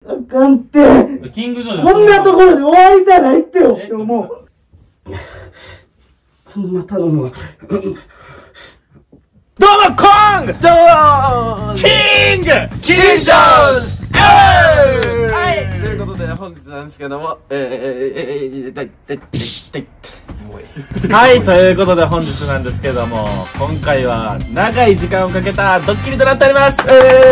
あかんって。 キングジョージ。 こんなところで終わりたないってよ。でももう。ほんま頼むわ。 どうもコングどうもキングキングジョーズはい、ということで本日なんですけどもはい、ということで本日なんですけども、今回は長い時間をかけたドッキリとなっております。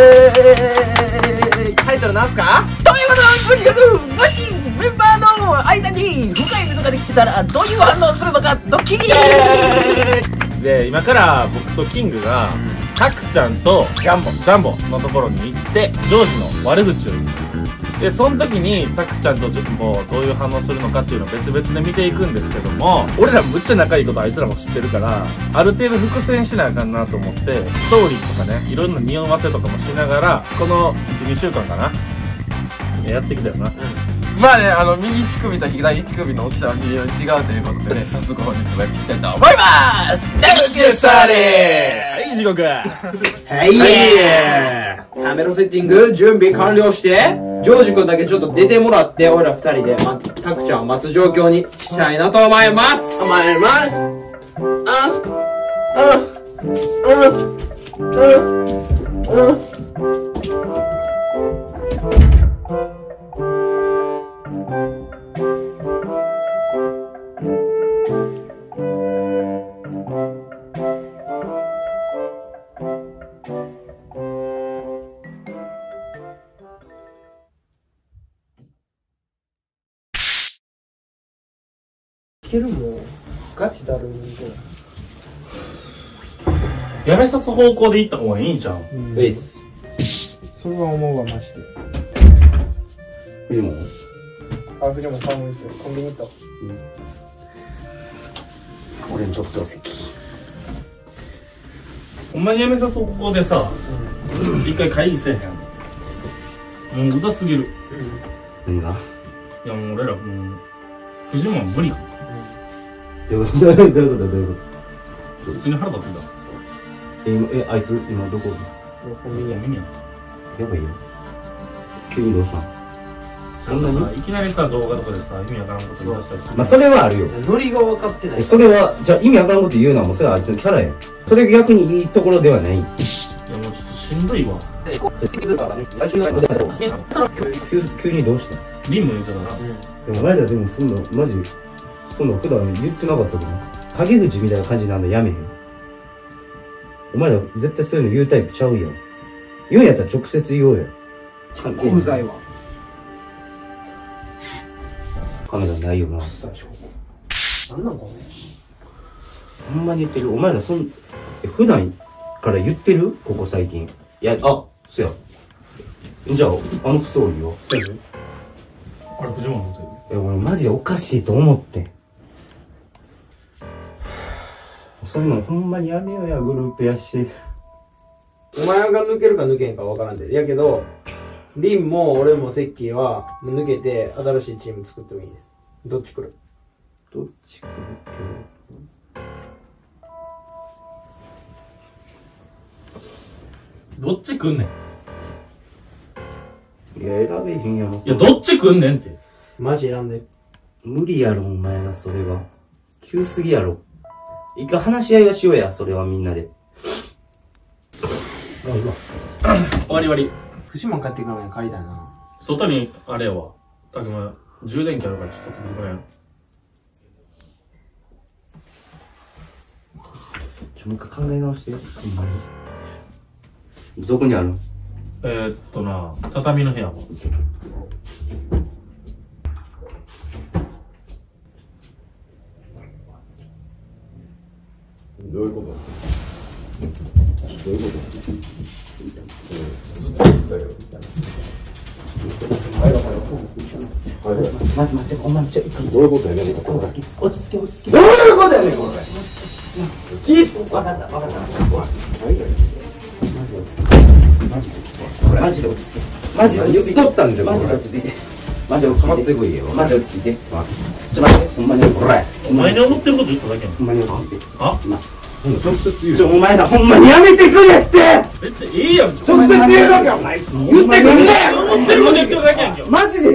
タイトルなんすか？どういうこと？とにかくもしメンバーの間に深い溝ができたらどういう反応をするのかドッキリで、今から僕とキングがタクちゃんとジャンボのところに行ってジョージの悪口を言います。で、その時にタクちゃんとジャンボどういう反応するのかっていうのを別々で見ていくんですけども、俺らむっちゃ仲いいことあいつらも知ってるから、ある程度伏線しなあかんなと思って、ストーリーとかね、いろんな匂わせとかもしながら、この 1,2 週間かなやってきたよな。まあね、右乳首と左乳首の大きさは微妙に違うということでね、早速本日もやっていきたいと思いますLet's get started! はい、地獄はいカメラセッティング準備完了して、ジョージ君だけちょっと出てもらって、俺ら二人でタクちゃんを待つ状況にしたいなと思いますいけるもんガチだるんでやめさす方向で行った方がいいんじゃん。 それは思うわマジで。 藤本藤本買うもんですよ。コンビニ行った。 俺にとっては席。 ほんまにやめさす方向でさ、一回会議せえへん。もううざすぎる。 何が？ いやもう俺らもうフジモン無理か。 どういうこと？ 普通に腹立ってきた。 あいつ今どこ？ コンビニや。 やばいよ。急にどうしたん？そんなに？ いきなりさ動画とかでさ意味わからんこと言い出したりする。 まあそれはあるよ。 ノリが分かってない。 それはじゃあ意味わからんこと言うのはもうそれはあいつのキャラや。それ逆にいいところではない。 いやもうちょっとしんどいわ。 急にどうした？ リンも言うてたな。 でもお前らでもそんなマジそんな普段言ってなかったかな。陰口みたいな感じになるのやめへん。お前ら絶対そういうの言うタイプちゃうやん。言うんやったら直接言おうや。 うざいわ。 カメラないよな。 なんなんかね。 ほんまに言ってる。お前ら普段から言ってる？ここ最近。いや、そや。じゃあ、ストーリーはあれ、フジモンのこと言う。俺マジおかしいと思って。そういうのほんまにやめようや、グループやし。 お前が抜けるか抜けへんかわからんで。やけど、リンも俺もセッキーは抜けて新しいチーム作ってもいいね。どっち来る？ どっち来るどっち来んねん。 いや、選べへんやろ。 いや、どっち来んねんって。 マジ選んで。 無理やろ、お前ら、それは。急すぎやろ。一回話し合いはしようや、それはみんなで。 終わり。 フジモン帰ってくる前に借りたいな。 外に、あれやわ。たくま、充電器あるからちょっとごめん。 もう一回考え直して。ほんまに。どこにある？ 畳の部屋も。 どういうこと？どういうこと？ずっと言ってたけど。 待って、お前ちょっと。 どういうことやねん。 落ち着け。 どういうことやねん、これ。 わかった。マジで落ち着け。マジで落ち着いて。 言っとったんじゃん。 マジで落ち着いて。マジで落ち着いて。 かかってこいよ。 マジで落ち着いて。ちょ、待って、ほんまに落ち着いて。 お前に思ってること言っただけやん。 ほんまに落ち着いて。 あ？ 直接言う。 お前らほんまにやめてくれって。 別にいいやん。 直接言うだけお前言ってくんね思ってること言ってるだけやん。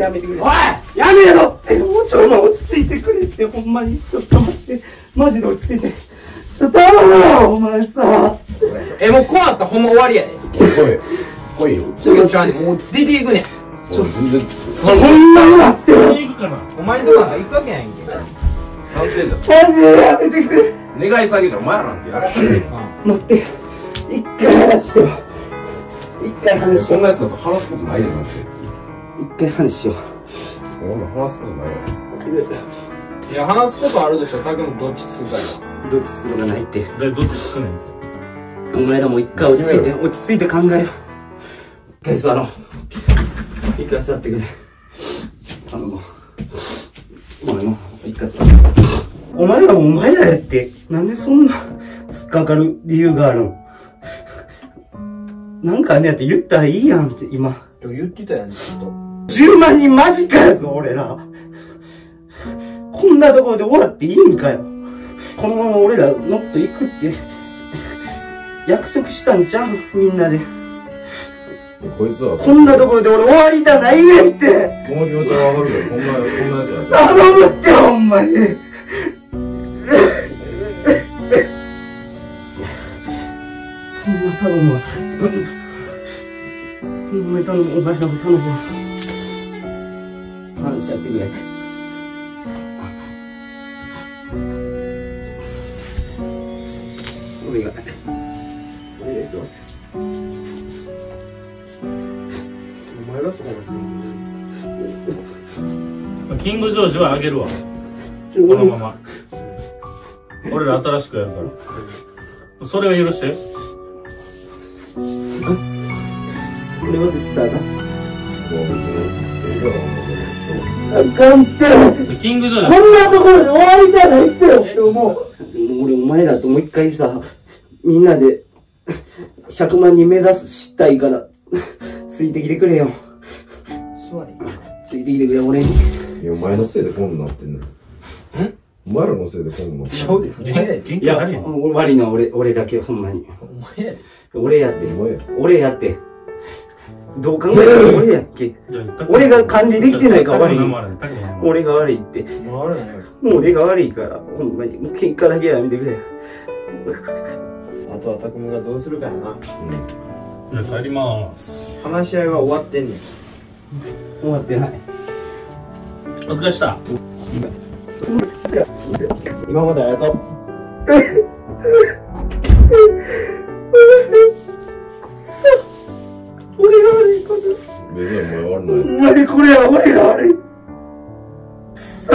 やめてくれ。おいやめろって。もうちょい落ち着いてくれって、ほんまに。ちょっと待って。マジで落ち着いて。ちょっと頼むよ、お前さ。 もうこうなったらほんま終わりやで。 来いよ。 ちょっともう出ていくねん。 全然、 ほんまに待ってよ。 行くかな。 お前んとこなんか行くわけやんけ。 賛成じゃん。 マジでやめてくれ。 願い下げじゃん、お前らなんてやつ。 待って。一回話してよ。一回話しよう。 こんなやつだと話すことないで、マジで。 一回話しよう。 こんな話すことないよ。 いや、話すことあるでしょ。たくんどっちつくかよ。 どっちつくのがないって。 どっちつくねんって。 お前らも一回落ち着いて、落ち着いて考えよう。一回座ろう。一回座ってくれ。頼む。お前も、一回座って。お前らもお前らやって、なんでそんな、突っかかる理由があるの？なんかねやって言ったらいいやんって、今。 言ってたやん、ずっと。 10万人マジかやぞ、俺ら。こんなところで終わっていいんかよ。このまま俺らもっと行くって、約束したんちゃう？みんなで。 こいつは、 こんなところで俺終わりたないねんって。 その気持ちはわかるけど、こんなやつやった頼むってほんまに。ほんま頼むわ。ほんまに頼む、お前らも頼むわ。話し合ってくれ。お願い。 お前がそこまで宣言キングジョージはあげるわ。このまま。俺ら新しくやるから。それは許して。 それは絶対な。 もう別に、 あかんって。 キングジョージこんなところで終わりたないってよ。もう俺お前らともう一回さ、みんなで100万人目指したいから、ついてきてくれよ。 座り。 ついてきてくれ、俺に。 いや、お前のせいでこんなんなってんねん。お前らのせいでこんなんなってんねん。 そうで、お前やで。 元いや、 気あるやん。 悪いのは俺だけ、ほんまに。 お前やで。 俺やって。 お前や。 俺やって。どう考えても俺やっけ。俺が管理できてないから悪い。俺が悪いって。 もうあれないよ。 もう俺が悪いから、ほんまに。もう喧嘩だけはやめてくれ。 あとは匠がどうするかやな。 じゃあ帰りまーす。 話し合いは終わってんねん。 終わってない。 お疲れした。 今までありがとう。 俺が悪いこと。 別にお前悪ない。 ほんまにこれは俺が悪い。くそ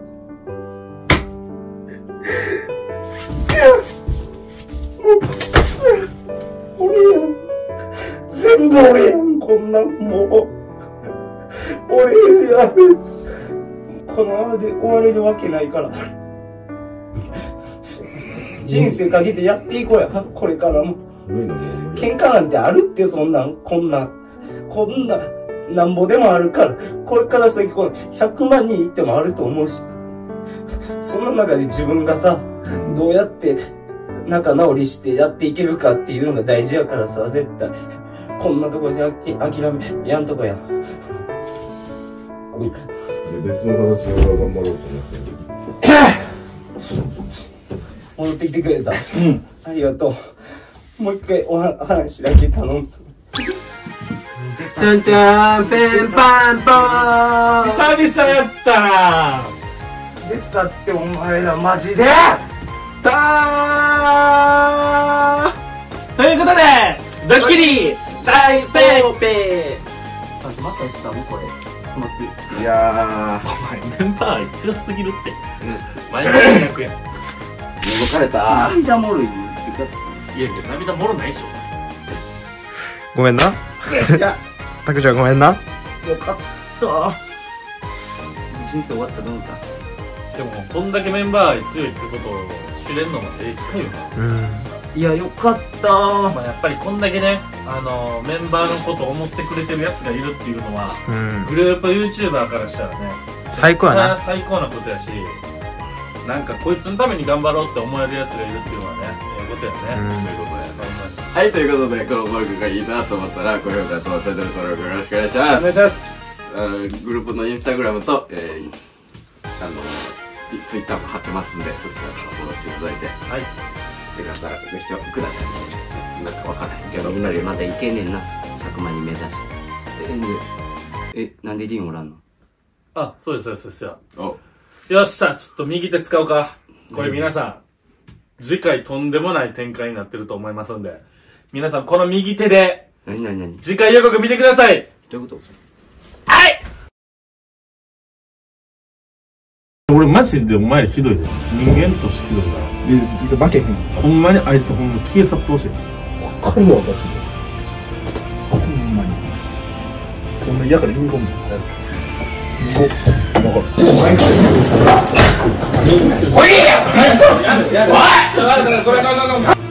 俺やん。全部俺やん、こんなんもう。俺やん。このままで終われるわけないから。人生かけてやっていこうや、これからも。 無理なもん無理。 喧嘩なんてあるって、そんなん、こんな、なんぼでもあるから、これから先、この100万人いってもあると思うし、その中で自分がさ、どうやって仲直りしてやっていけるかっていうのが大事やからさ、絶対、こんなところで諦め、やんとこや。 別の形で俺は頑張ろうと思ってる。 戻ってきてくれた。 うん。 ありがとう。もう一回話だけ頼む。 ちゃんちゃん、ペンパンポーン。 久々やったな。 出たってお前らマジでたー。 ということで、ドッキリ大成功。 またやったのこれ。待って。 いやお前メンバー強すぎるって。毎回100円。 ー、覗かれた。 涙もろいってかいやいや、涙もろないでしょ。 ごめんな。たくちゃんごめんな。 よかった人生終わったと思ったでも、こんだけメンバー愛強いってことを知れんのも機会よな。 いやよかったまあやっぱりこんだけね、メンバーのことを思ってくれてるやつがいるっていうのは、グループ YouTuber からしたらね、 最高やな。 最高なことやし、なんかこいつのために頑張ろうって思えるやつがいるっていうのはね、ええことやね。そういうことや。 はい、ということで、この動画がいいなと思ったら、高評価とチャンネル登録よろしくお願いします。 お願いします。 グループのインスタグラムと、ツイッターも貼ってますんで、そちらからフォローしていただいて、 はい。 よかったらご視聴ください。なんかわからへんけど、 みんなでまだいけんねんな。100万人目指して。なんでリンおらんの？ あ、そうです、そうです、そうですおよ。よっしゃ、ちょっと右手使おうか。これ皆さん、次回とんでもない展開になってると思いますんで、皆さんこの右手で、 何次回予告見てください。 どういうこと？ はい。俺マジでお前らひどいで。人間としてひどいから。 いつ負けへん。 ほんまにあいつほんま消え去ってほしい。 わかるわ、マジで。ほんまに。こんな嫌から踏み込むの。わかる。 おいや！おい！